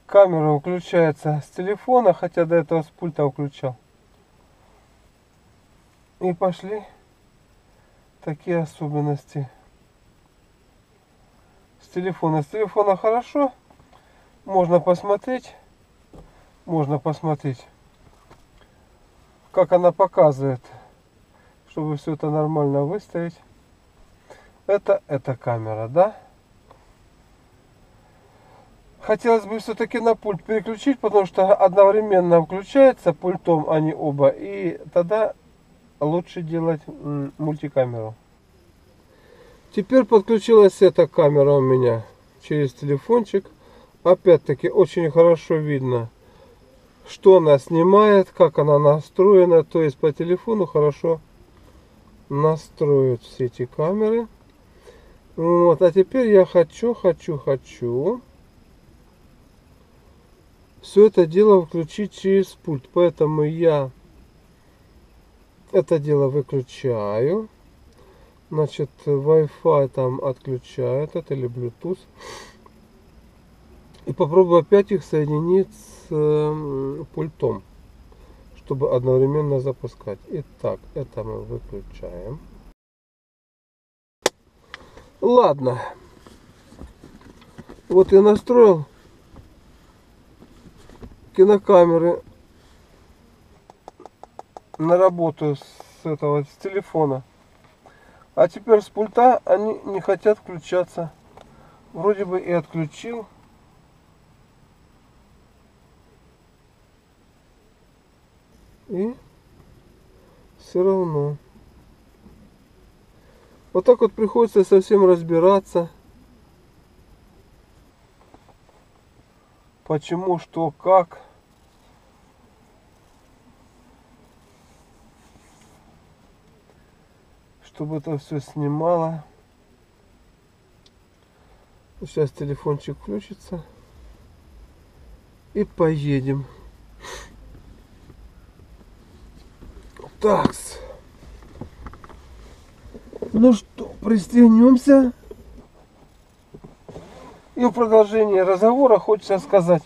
камера включается с телефона, хотя до этого с пульта включал. И пошли такие особенности. С телефона. С телефона хорошо. Можно посмотреть, как она показывает, чтобы все это нормально выставить. Это камера, да? Хотелось бы все-таки на пульт переключить, потому что одновременно включается пультом, они оба, и тогда лучше делать мультикамеру. Теперь подключилась эта камера у меня через телефончик. Опять-таки очень хорошо видно, что она снимает, как она настроена. То есть по телефону хорошо настроить все эти камеры. Вот, а теперь я хочу все это дело включить через пульт. Поэтому я это дело выключаю. Значит, Wi-Fi там отключаю этот или Bluetooth. И попробую опять их соединить с пультом, чтобы одновременно запускать. Итак, это мы выключаем. Ладно. Вот я настроил кинокамеры на работу с телефона. А теперь с пульта они не хотят включаться. Вроде бы и отключил. И все равно. Вот так вот приходится совсем разбираться. Почему, что, как. Чтобы это все снимало. Сейчас телефончик включится. И поедем. Такс. Ну что, пристегнемся. И в продолжении разговора хочется сказать.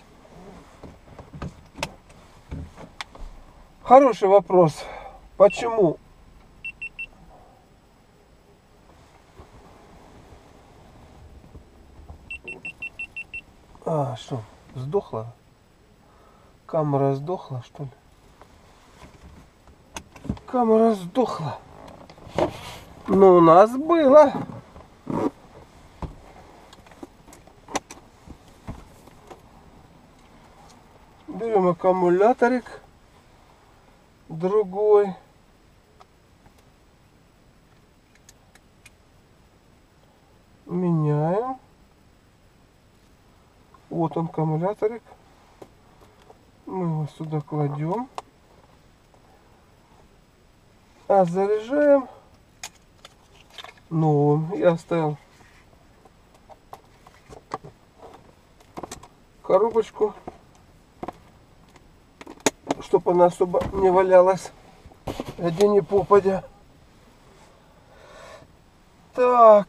Хороший вопрос. Почему что, сдохла? Камера сдохла, что ли? Камера сдохла. Но у нас было. Берем аккумуляторик другой. Меняем. Вот он, аккумуляторик. Мы его сюда кладем. А заряжаем новым. Я оставил коробочку, чтобы она особо не валялась где ни попадя. Так.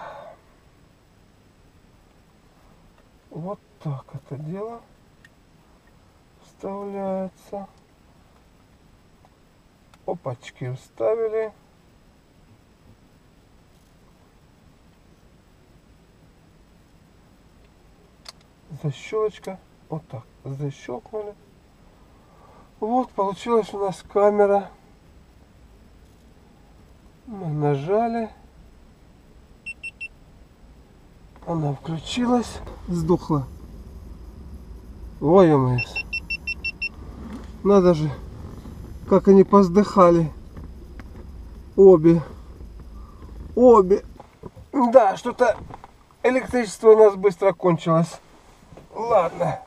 Вот так это дело вставляется. Опачки вставили. Защелочка. Вот так. Защелкнули. Вот получилась у нас камера. Мы нажали. Она включилась. Сдохла. Ой, ОМС. Надо же. Как они поздыхали. Обе. Да, что-то электричество у нас быстро кончилось. Ладно.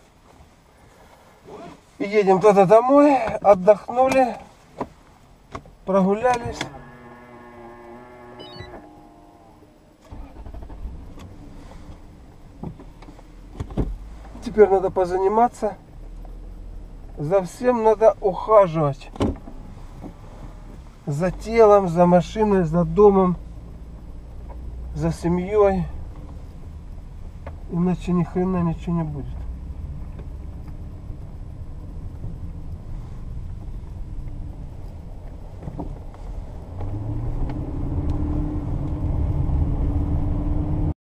Едем тогда домой. Отдохнули. Прогулялись. Теперь надо позаниматься. За всем надо ухаживать. За телом, за машиной, за домом, за семьей. Иначе ни хрена ничего не будет.